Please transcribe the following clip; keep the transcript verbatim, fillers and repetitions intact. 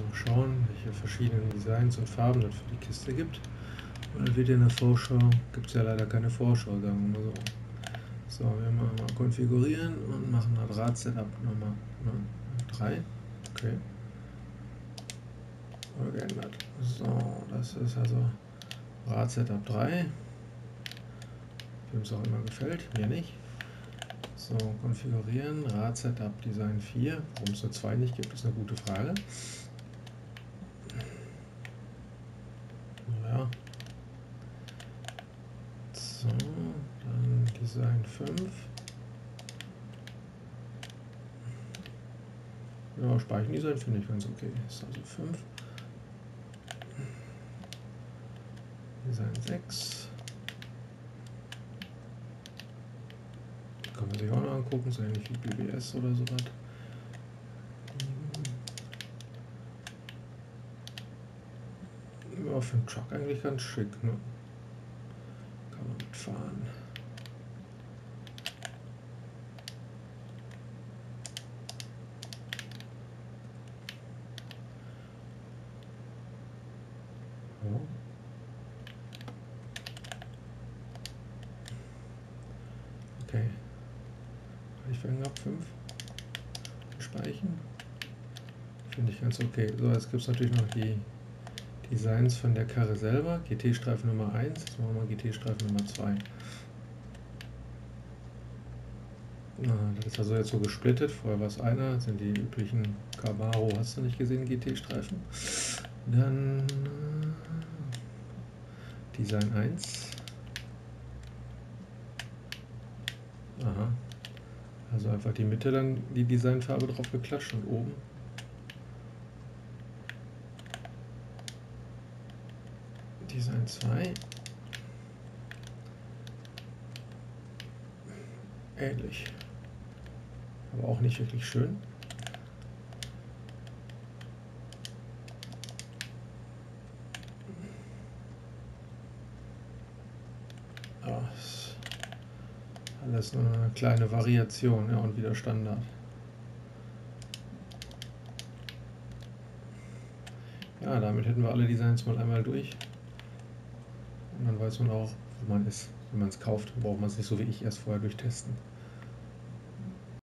mal schauen, welche verschiedenen Designs und Farben es für die Kiste gibt. Und wieder in der Vorschau gibt es ja leider keine Vorschau, sagen wir mal so. So, wir machen mal konfigurieren und machen das Rad-Setup Nummer drei. Okay. Oder geändert. So, das ist also Rad-Setup drei. Wem es auch immer gefällt, mir nicht. So, konfigurieren, Rad-Setup Design vier. Warum es nur zwei nicht gibt, ist eine gute Frage. Ja. So, dann Design fünf. Ja, Speichendesign finde ich ganz okay. Ist also fünf. Design sechs. Kann man sich auch noch angucken, so ähnlich wie B B S oder so was. Ja, für einen Truck eigentlich ganz schick, ne? Kann man mitfahren. Ja. Okay. Ich fange ab fünf. Speichern. Finde ich ganz okay. So, jetzt gibt es natürlich noch die Designs von der Karre selber. G T-Streifen Nummer eins. Jetzt machen wir G T-Streifen Nummer zwei. Na, das ist also jetzt so gesplittet. Vorher war es einer. Das sind die üblichen Camaro, hast du nicht gesehen, G T-Streifen. Dann Design eins. Aha. Also einfach die Mitte dann die Designfarbe drauf geklatscht und oben. Design zwei. Ähnlich. Aber auch nicht wirklich schön. Ah, alles nur eine kleine Variation, ja, und wieder Standard. Ja, damit hätten wir alle Designs mal einmal durch. Und dann weiß man auch, wo man ist. Wenn man es kauft, braucht man es nicht so wie ich erst vorher durchtesten.